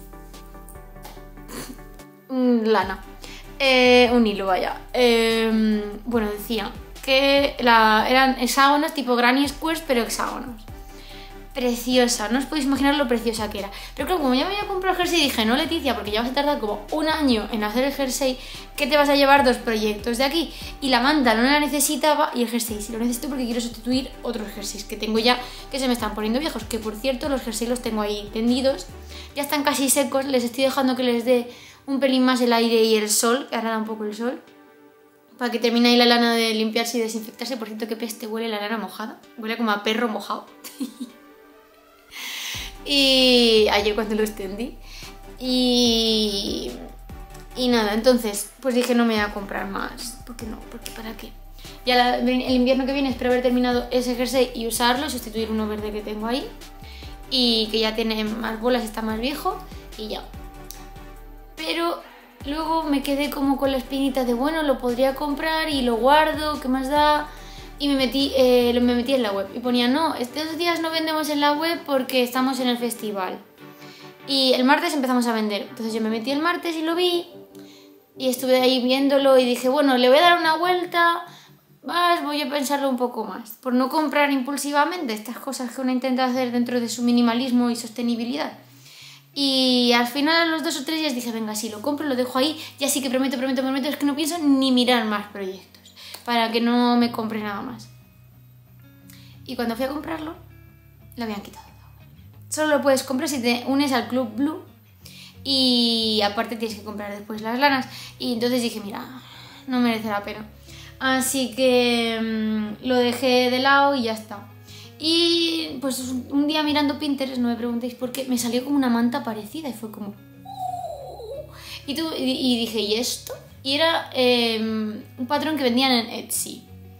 lana. Eh, un hilo, vaya. Eh, bueno, decía que la, eran hexágonos tipo granny squares, pero hexágonos. Preciosa, no os podéis imaginar lo preciosa que era. Pero claro, como ya me había comprado el jersey, dije, no, Leticia, porque ya vas a tardar como un año en hacer el jersey, que te vas a llevar dos proyectos de aquí. Y la manta no la necesitaba y el jersey sí lo necesito porque quiero sustituir otros jerseys que tengo ya, que se me están poniendo viejos. Que por cierto, los jerseys los tengo ahí tendidos, ya están casi secos, les estoy dejando que les dé un pelín más el aire y el sol, que ahora da un poco el sol, para que termine ahí la lana de limpiarse y desinfectarse. Por cierto, qué peste huele la lana mojada, huele como a perro mojado. Y ayer cuando lo extendí y, y nada, entonces pues dije no me voy a comprar más, porque no, porque para qué. Ya la, el invierno que viene espero haber terminado ese jersey y usarlo, sustituir uno verde que tengo ahí y que ya tiene más bolas, está más viejo y ya. Pero luego me quedé como con la espinita de bueno, lo podría comprar y lo guardo, ¿qué más da? Y me metí, eh, me metí en la web y ponía no, estos días no vendemos en la web porque estamos en el festival. Y el martes empezamos a vender. Entonces yo me metí el martes y lo vi y estuve ahí viéndolo y dije, bueno, le voy a dar una vuelta, más voy a pensarlo un poco más. Por no comprar impulsivamente estas cosas que uno intenta hacer dentro de su minimalismo y sostenibilidad. Y al final a los dos o tres días dije, venga, sí, lo compro, lo dejo ahí, ya sí que prometo, prometo, prometo, es que no pienso ni mirar más proyectos, para que no me compre nada más. Y cuando fui a comprarlo, lo habían quitado. Solo lo puedes comprar si te unes al Club Blue y aparte tienes que comprar después las lanas. Y entonces dije, mira, no merece la pena. Así que mmm, lo dejé de lado y ya está. Y pues un día mirando Pinterest, no me preguntéis por qué, me salió como una manta parecida y fue como... Uh, y, tú, y, y dije, ¿y esto? Y era eh, un patrón que vendían en Etsy.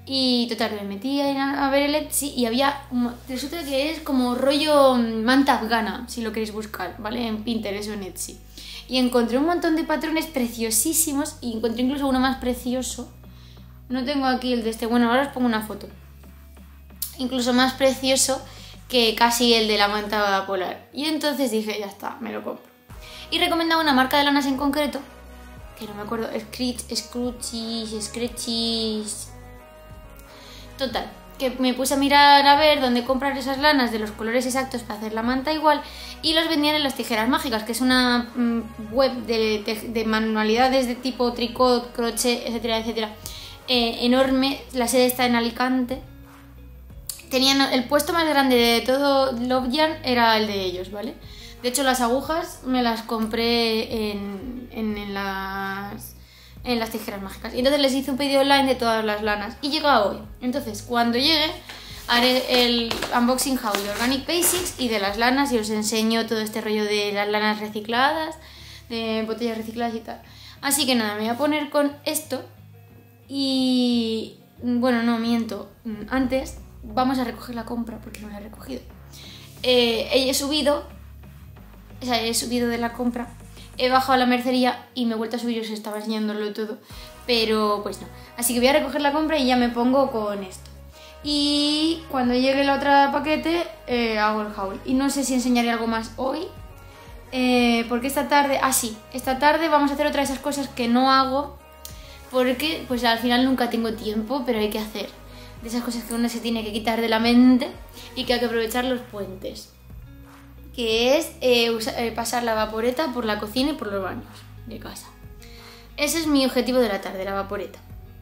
Y total, que me metí a ver el Etsy y había, resulta que es como rollo manta afgana, si lo queréis buscar, ¿vale? En Pinterest o en Etsy. Y encontré un montón de patrones preciosísimos y encontré incluso uno más precioso. No tengo aquí el de este, bueno, ahora os pongo una foto. Incluso más precioso que casi el de la manta polar. Y entonces dije, ya está, me lo compro. Y recomendaba una marca de lanas en concreto, que no me acuerdo, Scritch, Scrutchis, Scratchis... Total, que me puse a mirar a ver dónde comprar esas lanas de los colores exactos para hacer la manta igual, y los vendían en Las Tijeras Mágicas, que es una mmm, web de, de, de manualidades de tipo tricot, crochet, etcétera, etcétera, eh, enorme. La sede está en Alicante. Tenían el puesto más grande de todo Love Yarn, era el de ellos, ¿vale? De hecho, las agujas me las compré en, en, en las... en Las Tijeras Mágicas. Y entonces les hice un pedido online de todas las lanas y llega hoy. Entonces, cuando llegue, haré el unboxing haul de Organic Basics y de las lanas y os enseño todo este rollo de las lanas recicladas, de botellas recicladas y tal. Así que nada, me voy a poner con esto y... bueno, no, miento. Antes vamos a recoger la compra porque no la he recogido. Eh, he subido, o sea, he subido de la compra. He bajado a la mercería y me he vuelto a subir y os estaba enseñándolo todo, pero pues no. Así que voy a recoger la compra y ya me pongo con esto. Y cuando llegue el otro paquete eh, hago el haul. Y no sé si enseñaré algo más hoy, eh, porque esta tarde, ah sí, esta tarde vamos a hacer otra de esas cosas que no hago, porque pues al final nunca tengo tiempo, pero hay que hacer. De esas cosas que uno se tiene que quitar de la mente y que hay que aprovechar los puentes. Que es eh, usa, eh, pasar la vaporeta por la cocina y por los baños de casa. Ese es mi objetivo de la tarde, la vaporeta.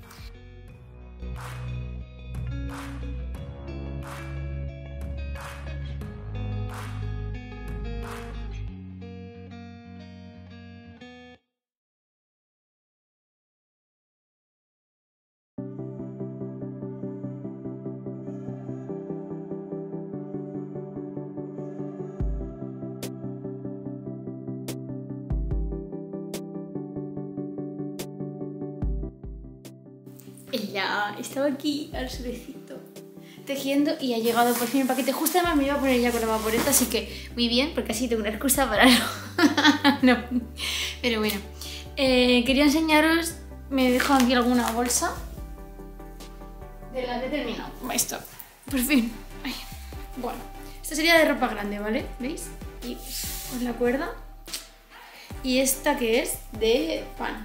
Ya estaba aquí al solecito tejiendo y ha llegado por fin el paquete. Justo además me iba a poner ya con la vaporeta, así que muy bien, porque así tengo una excusa para no. No. Pero bueno, eh, quería enseñaros, me he dejado aquí alguna bolsa de la que he terminado. Esto, por fin. Ay. Bueno, esta sería de ropa grande, ¿vale? ¿Veis? Y pues la cuerda. Y esta que es de pan.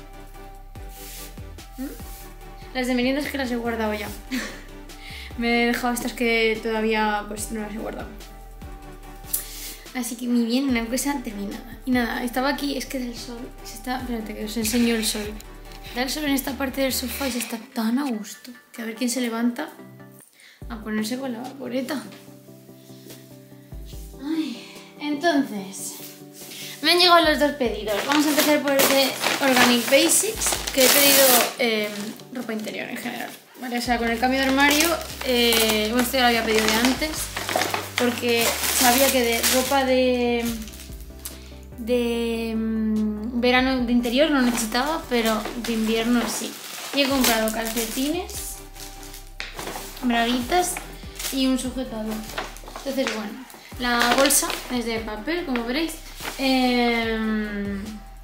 ¿Mm? Las de meriendas que las he guardado ya. Me he dejado estas que todavía pues no las he guardado. Así que muy bien, una cosa terminada. Y nada, estaba aquí, es que da el sol. Se está, espérate que os enseño el sol. Da el sol en esta parte del sofá y se está tan a gusto. Que a ver quién se levanta a ponerse con la vaporeta. Ay, entonces... me han llegado los dos pedidos. Vamos a empezar por el de Organic Basics, que he pedido eh, ropa interior en general. Vale, o sea, con el cambio de armario, eh, bueno, esto ya lo había pedido de antes, porque sabía que de ropa de, de um, verano de interior no necesitaba, pero de invierno sí. Y he comprado calcetines, braguitas y un sujetador. Entonces, bueno, la bolsa es de papel, como veréis. Eh,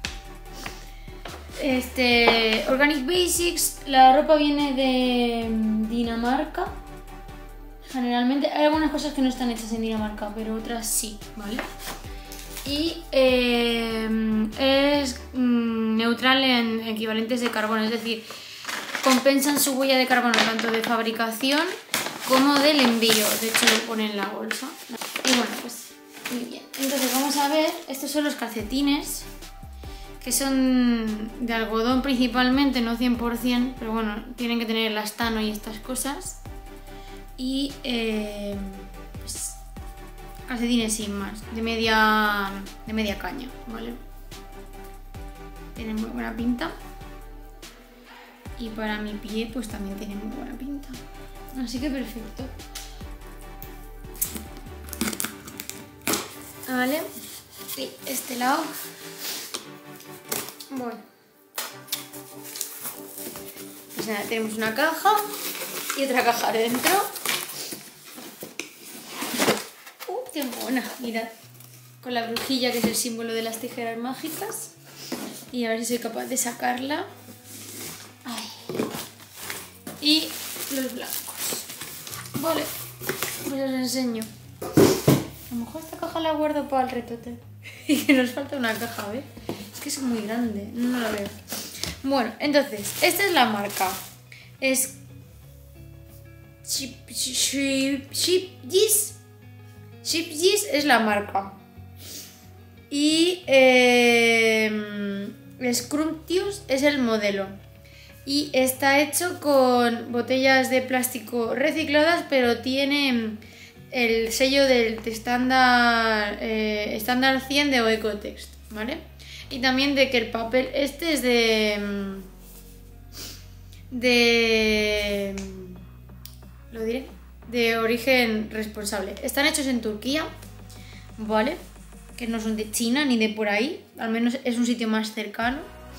este Organic Basics, la ropa viene de Dinamarca. Generalmente hay algunas cosas que no están hechas en Dinamarca, pero otras sí, ¿vale? Y eh, es mm, neutral en equivalentes de carbono, es decir, compensan su huella de carbono tanto de fabricación como del envío. De hecho lo pone en la bolsa. Y bueno, pues muy bien. Entonces vamos a ver, estos son los calcetines, que son de algodón principalmente, no cien por cien, pero bueno, tienen que tener elastano y estas cosas. Y eh, pues, calcetines sin más, de media, de media caña, ¿vale? Tienen muy buena pinta. Y para mi pie pues también tienen muy buena pinta. Así que perfecto. Vale, y este lado, bueno, Pues nada, tenemos una caja y otra caja dentro. ¡Uh, qué mona! Mirad, con la brujilla que es el símbolo de las tijeras mágicas. Y a ver si soy capaz de sacarla. Ay. Y los blancos. Vale, pues os enseño. A lo mejor esta caja la guardo para el retote. Y que nos falta una caja, a ver. Es que es muy grande, no la veo. Bueno, entonces, esta es la marca. Es Chip Chip Chip Gis. Chip Gis es la marca. Y eh, Scrumptious es el modelo. Y está hecho con botellas de plástico recicladas, pero tiene el sello del estándar eh, estándar cien de Oecotext, ¿vale? Y también de que el papel este es de de lo diré de origen responsable. Están hechos en Turquía, ¿vale? Que no son de China ni de por ahí, al menos es un sitio más cercano.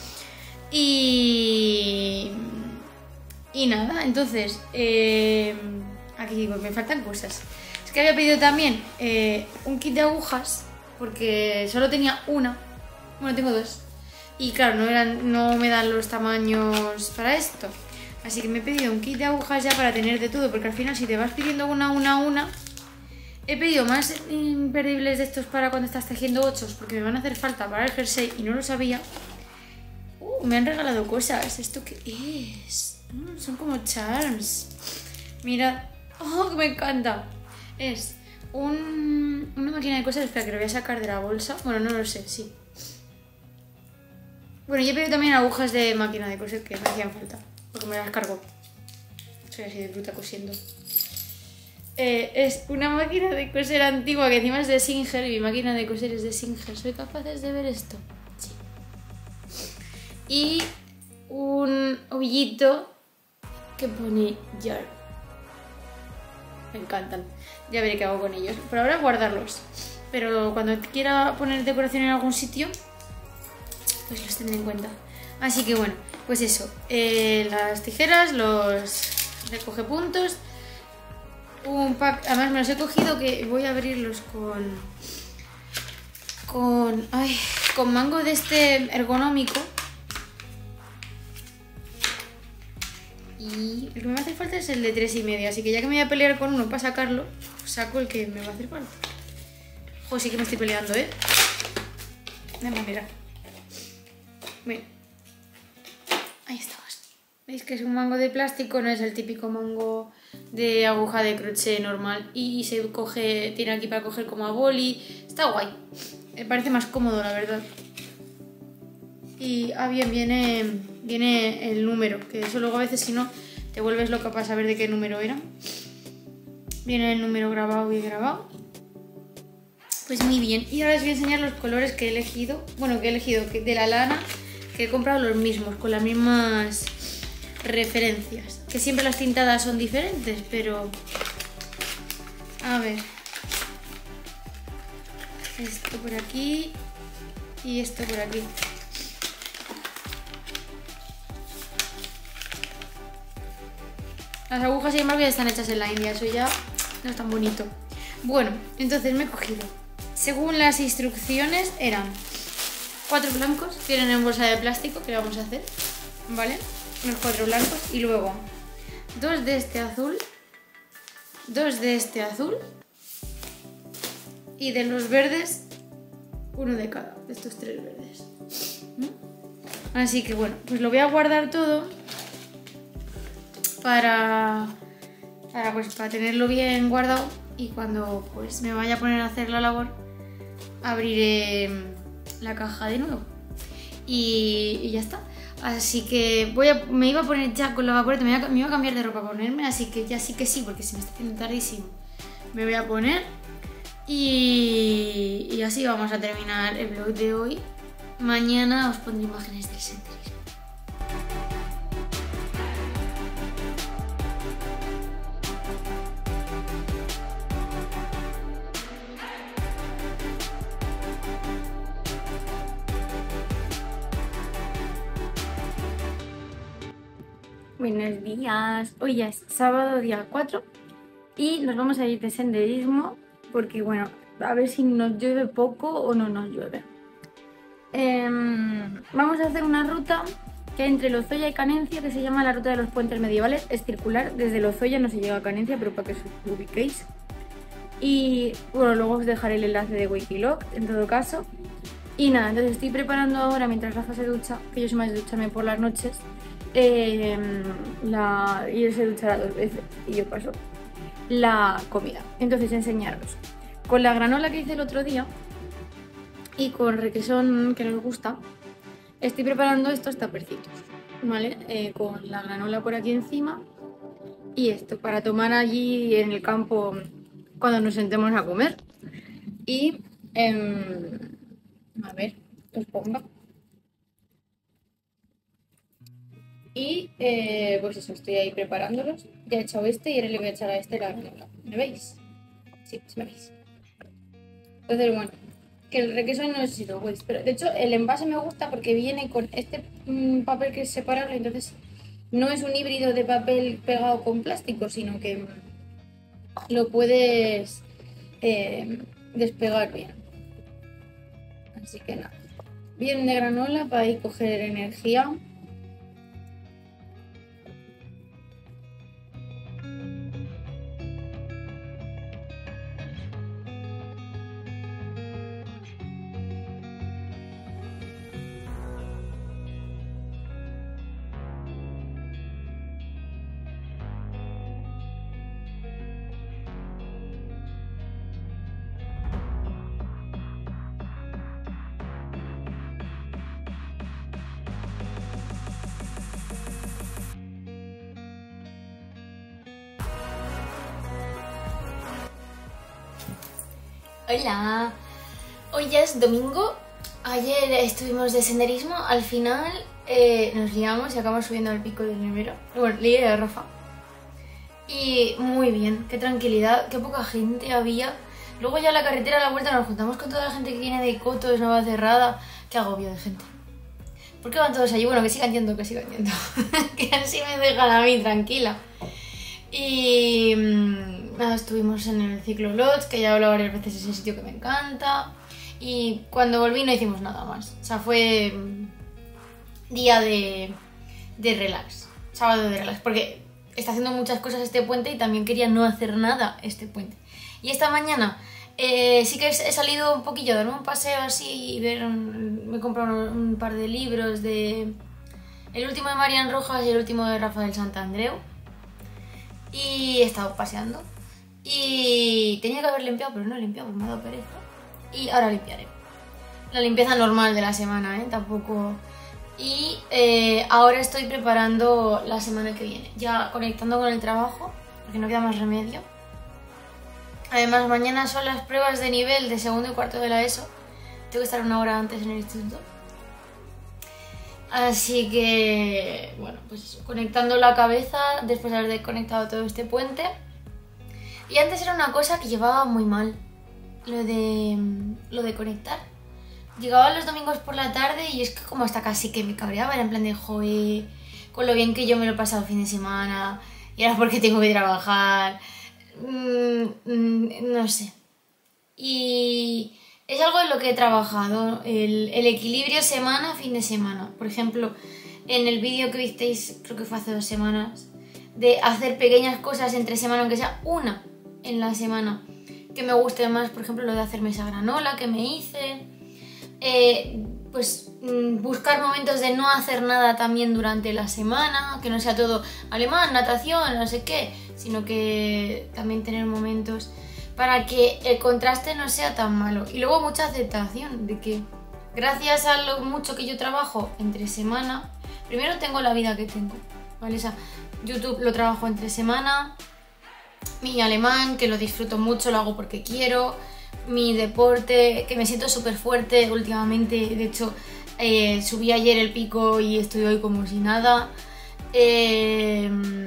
Y y nada, entonces eh, aquí digo, me faltan cosas. Es que había pedido también eh, un kit de agujas porque solo tenía una. Bueno, tengo dos. Y claro, no, eran, no me dan los tamaños para esto. Así que me he pedido un kit de agujas ya para tener de todo. Porque al final si te vas pidiendo una, una, una... He pedido más imperdibles de estos para cuando estás tejiendo ochos. Porque me van a hacer falta para el jersey y no lo sabía. Uh, me han regalado cosas. ¿Esto qué es? Mm, son como charms. Mirad. ¡Oh, que me encanta! Es un, una máquina de coser. Espera, que lo voy a sacar de la bolsa. Bueno, no lo sé, sí. Bueno, yo he pedido también agujas de máquina de coser que me hacían falta, porque me las cargo. Soy así de bruta cosiendo. Eh, es una máquina de coser antigua que encima es de Singer y mi máquina de coser es de Singer. ¿Soy capaces de ver esto? Sí. Y un ovillito que pone Jar. Me encantan. Ya veré qué hago con ellos. Por ahora guardarlos. Pero cuando quiera poner decoración en algún sitio, pues los tendré en cuenta. Así que bueno, pues eso, eh, las tijeras, los recogepuntos, un pack, además me los he cogido que voy a abrirlos con con, ay, con mango de este ergonómico. Y el que me va a hacer falta es el de tres y medio, así que ya que me voy a pelear con uno para sacarlo, saco el que me va a hacer falta. Joder, sí que me estoy peleando, ¿eh? De manera. Bien. Ahí estamos. ¿Veis que es un mango de plástico? No es el típico mango de aguja de crochet normal. Y se coge, tiene aquí para coger como a boli. Está guay. Me parece más cómodo, la verdad. Y, ah, bien, viene, viene el número. Que eso luego a veces, si no, te vuelves loca para saber de qué número era. Viene el número grabado y grabado. Pues muy bien. Y ahora os voy a enseñar los colores que he elegido. Bueno, que he elegido de la lana. Que he comprado los mismos, con las mismas referencias. Que siempre las tintadas son diferentes, pero... A ver. Esto por aquí. Y esto por aquí. Las agujas, sin embargo, ya están hechas en la India. Eso ya no es tan bonito. Bueno, entonces me he cogido. Según las instrucciones eran... Cuatro blancos, vienen en bolsa de plástico, que vamos a hacer, ¿vale? Los cuatro blancos y luego dos de este azul, dos de este azul y de los verdes, uno de cada, de estos tres verdes. ¿Mm? Así que bueno, pues lo voy a guardar todo para, para, pues, para tenerlo bien guardado y cuando pues me vaya a poner a hacer la labor, abriré la caja de nuevo y, y ya está. Así que voy a, me iba a poner ya con la vaporeta, me iba, a, me iba a cambiar de ropa para ponerme, así que ya sí que sí, porque se me está haciendo tardísimo. Me voy a poner y, y así vamos a terminar el vlog de hoy. Mañana os pondré imágenes del senderismo. Buenos días. Hoy ya es sábado, día cuatro, y nos vamos a ir de senderismo porque, bueno, a ver si nos llueve poco o no nos llueve. Eh, vamos a hacer una ruta que hay entre Lozoya y Canencia, que se llama la ruta de los puentes medievales. Es circular, desde Lozoya no se llega a Canencia, pero para que os ubiquéis. Y bueno, luego os dejaré el enlace de Wikilog, en todo caso. Y nada, entonces estoy preparando ahora, mientras Rafa se ducha, que yo soy más de ducharme por las noches, eh, la, y él se duchará dos veces y yo paso la comida. Entonces, enseñaros. Con la granola que hice el otro día y con requesón que nos gusta, estoy preparando estos tapercitos, ¿vale? Eh, con la granola por aquí encima y esto para tomar allí en el campo cuando nos sentemos a comer. Y eh, a ver, os pongo. Y eh, pues eso, estoy ahí preparándolos. Ya he echado este y ahora le voy a echar a este la granola. ¿Me veis? Sí, sí me veis. Entonces, bueno, que el requesón no sé si lo veis, pero de hecho el envase me gusta porque viene con este mmm, papel que es separable, entonces no es un híbrido de papel pegado con plástico, sino que lo puedes eh, despegar bien. Así que nada, bien de granola para ir coger energía. Hola, hoy ya es domingo. Ayer estuvimos de senderismo, al final eh, nos liamos y acabamos subiendo al pico del Nevero. Bueno, lié a Rafa. Y muy bien, qué tranquilidad, qué poca gente había. Luego ya en la carretera a la vuelta nos juntamos con toda la gente que viene de Cotos, Navacerrada. Qué agobio de gente. ¿Por qué van todos allí? Bueno, que sigan yendo, que sigan yendo. Que así me dejan a mí tranquila. Y nada, estuvimos en el Ciclo Lodge, que ya he hablado varias veces de ese sitio que me encanta. Y cuando volví no hicimos nada más. O sea, fue día de, de relax, sábado de relax, porque está haciendo muchas cosas este puente y también quería no hacer nada este puente. Y esta mañana eh, sí que he salido un poquillo, darme un paseo así y ver, un, me he comprado un, un par de libros de el último de Marian Rojas y el último de Rafael Santandreu. Y he estado paseando y tenía que haber limpiado, pero no he limpiado porque me ha dado pereza. Y ahora limpiaré. La limpieza normal de la semana, ¿eh? Tampoco... Y eh, ahora estoy preparando la semana que viene, ya conectando con el trabajo, porque no queda más remedio. Además, mañana son las pruebas de nivel de segundo y cuarto de la ESO. Tengo que estar una hora antes en el instituto. Así que, bueno, pues conectando la cabeza después de haber desconectado todo este puente. Y antes era una cosa que llevaba muy mal, lo de, lo de conectar. Llegaba los domingos por la tarde y es que como hasta casi que me cabreaba, era en plan de joder, con lo bien que yo me lo he pasado el fin de semana, y ahora porque tengo que trabajar, mm, mm, no sé. Y... es algo en lo que he trabajado, el, el equilibrio semana-fin de semana. Por ejemplo, en el vídeo que visteis, creo que fue hace dos semanas, de hacer pequeñas cosas entre semana, aunque sea una en la semana, que me guste más, por ejemplo, lo de hacerme esa granola que me hice, eh, pues buscar momentos de no hacer nada también durante la semana, que no sea todo alemán, natación, no sé qué, sino que también tener momentos para que el contraste no sea tan malo. Y luego mucha aceptación de que gracias a lo mucho que yo trabajo entre semana, primero tengo la vida que tengo, ¿vale? O sea, YouTube lo trabajo entre semana, mi alemán, que lo disfruto mucho, lo hago porque quiero, mi deporte, que me siento súper fuerte últimamente, de hecho eh, subí ayer el pico y estoy hoy como si nada. Eh...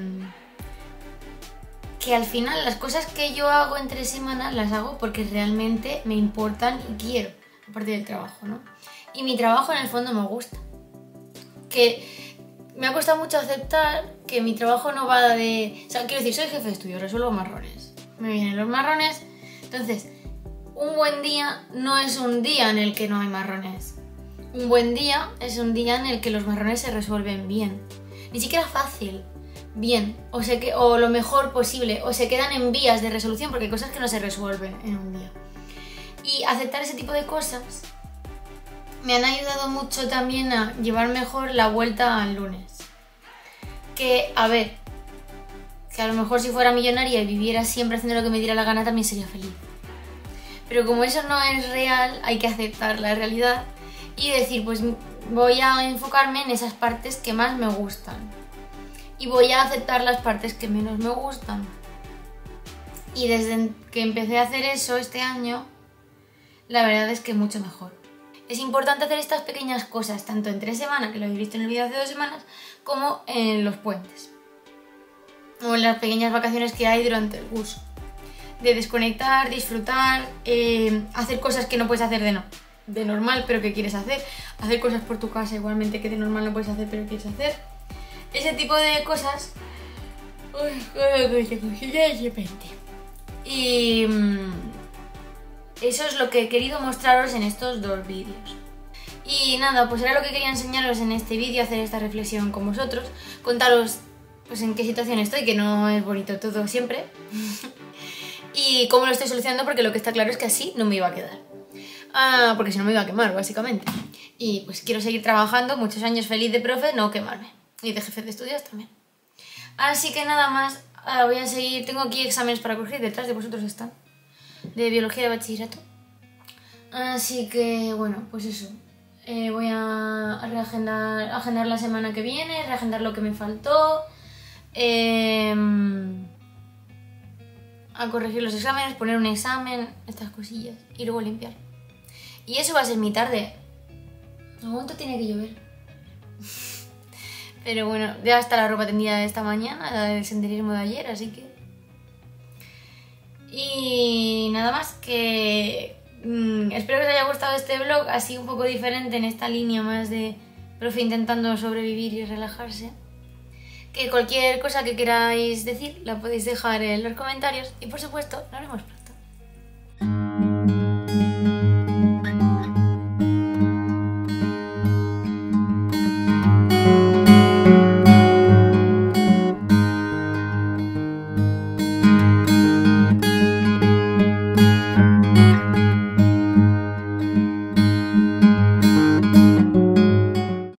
que al final las cosas que yo hago entre semanas las hago porque realmente me importan y quiero, aparte del trabajo, ¿no? Y mi trabajo en el fondo me gusta. Que me ha costado mucho aceptar que mi trabajo no va de... O sea, quiero decir, soy jefe de estudio, resuelvo marrones. Me vienen los marrones, entonces, un buen día no es un día en el que no hay marrones. Un buen día es un día en el que los marrones se resuelven bien. Ni siquiera fácil, bien, o, se que, o lo mejor posible, o se quedan en vías de resolución, porque hay cosas que no se resuelven en un día. Y aceptar ese tipo de cosas me han ayudado mucho también a llevar mejor la vuelta al lunes. Que, a ver, que a lo mejor si fuera millonaria y viviera siempre haciendo lo que me diera la gana también sería feliz. Pero como eso no es real, hay que aceptar la realidad y decir, pues voy a enfocarme en esas partes que más me gustan. Y voy a aceptar las partes que menos me gustan. Y desde que empecé a hacer eso este año, la verdad es que mucho mejor. Es importante hacer estas pequeñas cosas, tanto entre semana, que lo habéis visto en el vídeo hace dos semanas, como en los puentes. O en las pequeñas vacaciones que hay durante el curso. De desconectar, disfrutar, eh, hacer cosas que no puedes hacer de, no, de normal, pero que quieres hacer. Hacer cosas por tu casa igualmente que de normal no puedes hacer, pero quieres hacer. Ese tipo de cosas. Y... eso es lo que he querido mostraros en estos dos vídeos. Y nada, pues era lo que quería enseñaros en este vídeo, hacer esta reflexión con vosotros, contaros pues en qué situación estoy, que no es bonito todo siempre, y cómo lo estoy solucionando, porque lo que está claro es que así no me iba a quedar. Ah, porque si no me iba a quemar, básicamente. Y pues quiero seguir trabajando, muchos años feliz de profe, no quemarme. Y de jefe de estudios también. Así que nada más, ahora voy a seguir, tengo aquí exámenes para corregir, detrás de vosotros están. De biología de bachillerato. Así que bueno, pues eso. Eh, voy a reagendar agendar la semana que viene, reagendar lo que me faltó, eh, a corregir los exámenes, poner un examen, estas cosillas, y luego limpiar. Y eso va a ser mi tarde. ¿A cuánto tiene que llover? Pero bueno, ya está la ropa tendida de esta mañana, la del senderismo de ayer, así que... Y nada más, que mmm, espero que os haya gustado este vlog, así un poco diferente en esta línea más de profe intentando sobrevivir y relajarse. Que cualquier cosa que queráis decir la podéis dejar en los comentarios y por supuesto nos vemos pronto.